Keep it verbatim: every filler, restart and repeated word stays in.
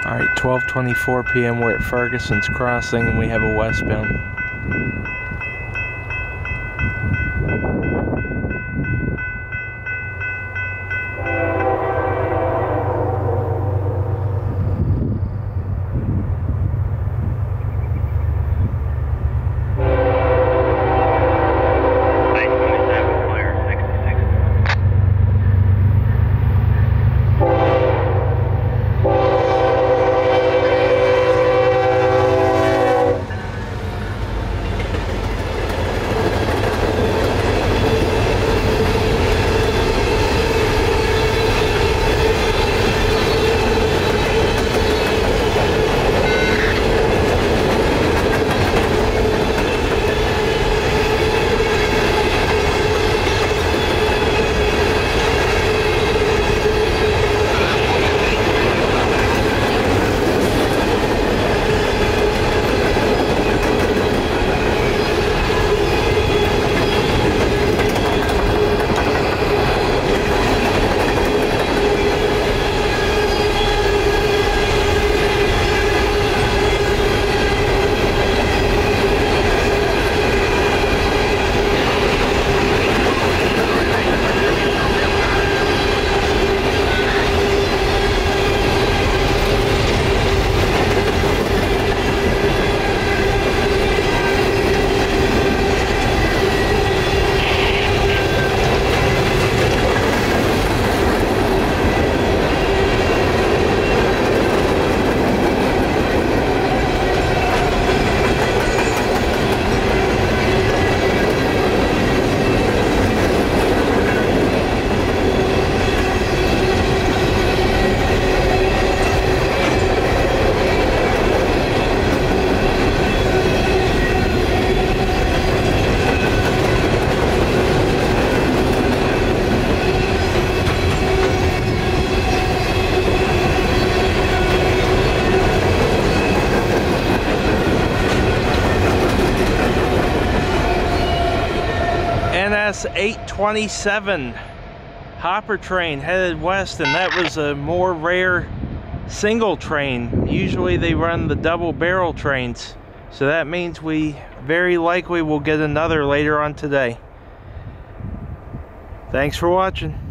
Alright, twelve twenty-four p m we're at Fergusons Crossing and we have a westbound. eight twenty-seven hopper train headed west, and that was a more rare single train. Usually they run the double barrel trains, so that means we very likely will get another later on today. Thanks for watching.